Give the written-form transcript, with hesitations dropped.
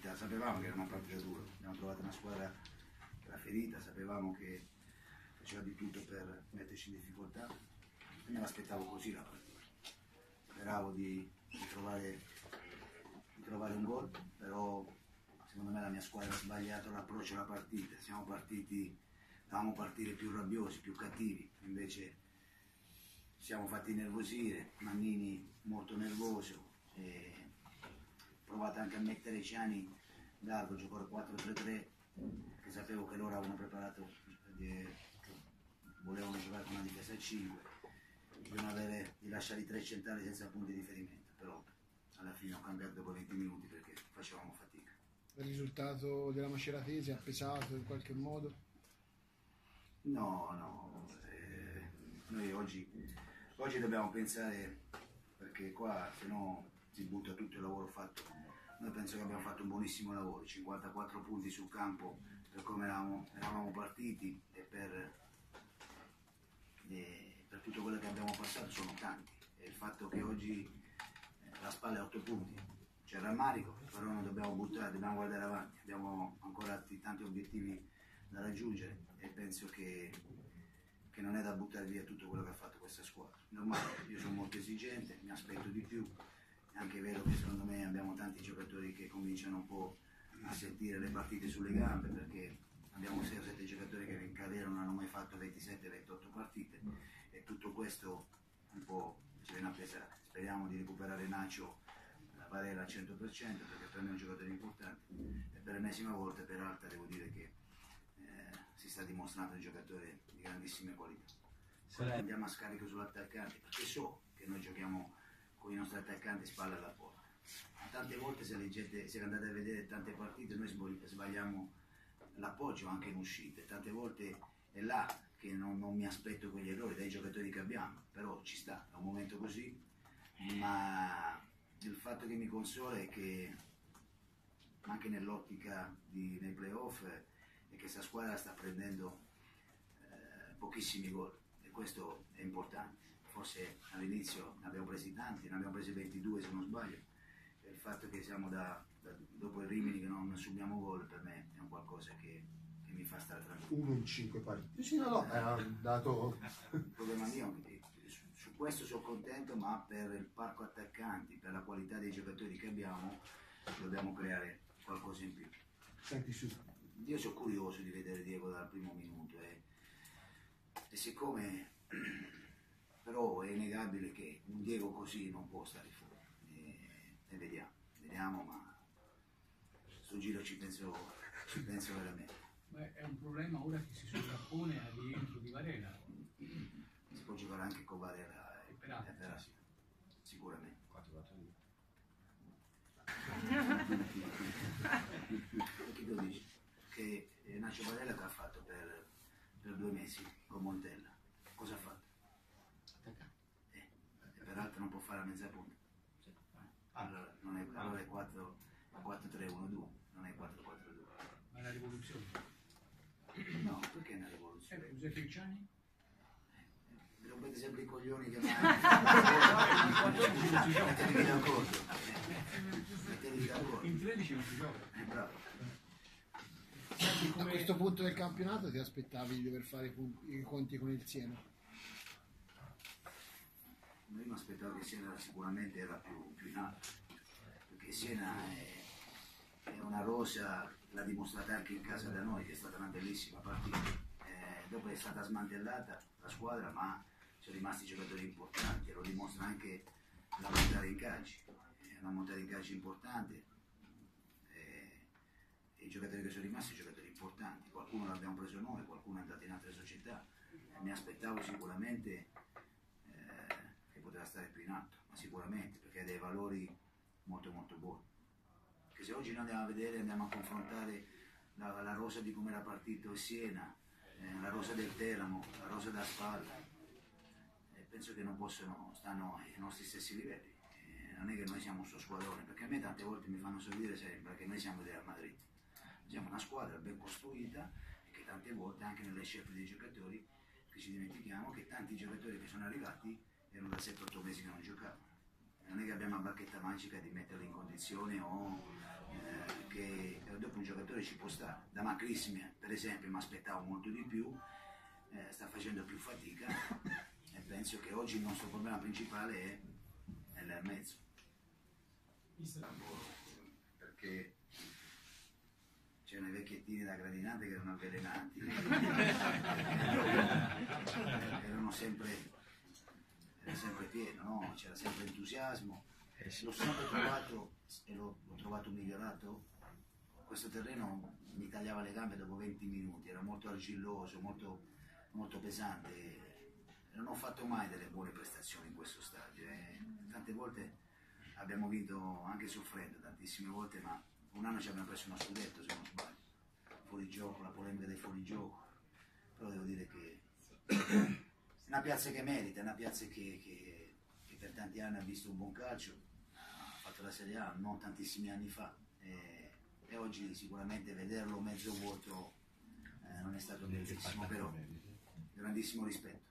sapevamo che era una partita dura, abbiamo trovato una squadra che era ferita, sapevamo che faceva di tutto per metterci in difficoltà e me l'aspettavo così la partita. Speravo di trovare un gol, però secondo me la mia squadra ha sbagliato l'approccio alla partita, dovevamo partire più rabbiosi, più cattivi, invece ci siamo fatti nervosire, Mannini molto nervoso, provato anche a mettere Ciani largo, giocare 4-3-3, che sapevo che loro avevano preparato, volevano giocare con una difesa a 5, di lasciare i 3 centrali senza punti di riferimento, però alla fine ho cambiato dopo 20 minuti perché facevamo fatica. Il risultato della Maceratesi ha pesato in qualche modo? No, noi oggi dobbiamo pensare, perché qua se no si butta tutto il lavoro fatto. Noi penso che abbiamo fatto un buonissimo lavoro, 54 punti sul campo per come eravamo partiti e per tutto quello che abbiamo passato sono tanti. E il fatto che oggi la spalla è 8 punti, c'è il rammarico, però non dobbiamo buttare, dobbiamo guardare avanti, abbiamo ancora tanti obiettivi da raggiungere e penso che non è da buttare via tutto quello che ha fatto questa squadra. Normale, io sono molto esigente, mi aspetto di più, è anche vero che secondo me abbiamo tanti giocatori che cominciano un po' a sentire le partite sulle gambe, perché abbiamo 6 o 7 giocatori che in carriera non hanno mai fatto 27-28 partite e tutto questo un po' ci viene a pesare. Speriamo di recuperare Nacho Varela al 100% perché per me è un giocatore importante e per l'ennesima volta peraltro devo dire che si sta dimostrando un giocatore di grandissime qualità. Andiamo a scarico sull'attaccante perché so che noi giochiamo con i nostri attaccanti spalla alla porta. Tante volte se andate a vedere tante partite noi sbagliamo l'appoggio anche in uscita, tante volte è là che non mi aspetto quegli errori dai giocatori che abbiamo, però ci sta, è un momento così, ma il fatto che mi consola è che anche nell'ottica nei playoff è che questa squadra sta prendendo pochissimi gol e questo è importante. Forse all'inizio ne abbiamo presi tanti, ne abbiamo presi 22 se non sbaglio, e il fatto che siamo dopo il Rimini che non subiamo gol per me è un qualcosa che mi fa stare tranquillo. 1 in 5 partite. Sì, no, era un dato. Il problema mio, su questo sono contento, ma per il parco attaccanti, per la qualità dei giocatori che abbiamo, dobbiamo creare qualcosa in più. Senti, Io sono curioso di vedere Diego dal primo minuto e siccome però è innegabile che un Diego così non può stare fuori e vediamo, ma sul giro ci penso veramente. Beh, è un problema ora che si sovrappone al rientro di Varela. Si può giocare anche con Varela e Perassi, sicuramente. 4-4-2. Chi lo dice? Che Nacho Varela che ha fatto per 2 mesi con Montella, cosa ha fatto? E peraltro non può fare la mezza punta. Allora è 4-3-1-2, non è 4-4-2. Ma è una rivoluzione. No, perché è una rivoluzione? Giuseppe Ciani? Mi rompete sempre i coglioni che mettetevi d'accordo. In 13 non si gioca. Bravo. A questo punto del campionato ti aspettavi di dover fare i conti con il Siena? Io mi aspettavo che Siena sicuramente era più in alto, perché Siena è una rosa, l'ha dimostrata anche in casa da noi, che è stata una bellissima partita. Dopo è stata smantellata la squadra, ma sono rimasti giocatori importanti, e lo dimostra anche la montata in calci, è una montata in calci importante. I giocatori che sono rimasti sono giocatori importanti, qualcuno l'abbiamo preso noi, qualcuno è andato in altre società. Mi aspettavo sicuramente che poteva stare più in alto, ma sicuramente perché ha dei valori molto molto buoni. Che se oggi noi andiamo a vedere, andiamo a confrontare la rosa di come era partito Siena, la rosa del Teramo, la rosa da Spalla, penso che non stanno ai nostri stessi livelli. Non è che noi siamo un suo squadrone, perché a me tante volte mi fanno sorridere sempre che noi siamo del Real Madrid. Siamo una squadra ben costruita e che tante volte anche nelle scelte dei giocatori che ci dimentichiamo che tanti giocatori che sono arrivati erano da 7-8 mesi che non giocavano. Non è che abbiamo una bacchetta magica di metterli in condizione o che giocatori ci può stare. Da Macrissimi, per esempio, mi aspettavo molto di più, sta facendo più fatica e penso che oggi il nostro problema principale è il mezzo. Perché c'erano i vecchiettini da gradinante che erano avvelenati, era sempre pieno, no? C'era sempre entusiasmo. L'ho sempre trovato e l'ho trovato migliorato. Questo terreno mi tagliava le gambe dopo 20 minuti, era molto argilloso, molto, molto pesante. Non ho fatto mai delle buone prestazioni in questo stadio. Tante volte abbiamo vinto anche soffrendo, tantissime volte, ma un anno ci abbiamo preso uno scudetto, se non sbaglio. Fuorigioco, la polemica del fuorigioco. Però devo dire che è una piazza che merita, è una piazza che per tanti anni ha visto un buon calcio, ha fatto la Serie A non tantissimi anni fa e oggi sicuramente vederlo mezzo vuoto non è stato bellissimo, però grandissimo rispetto.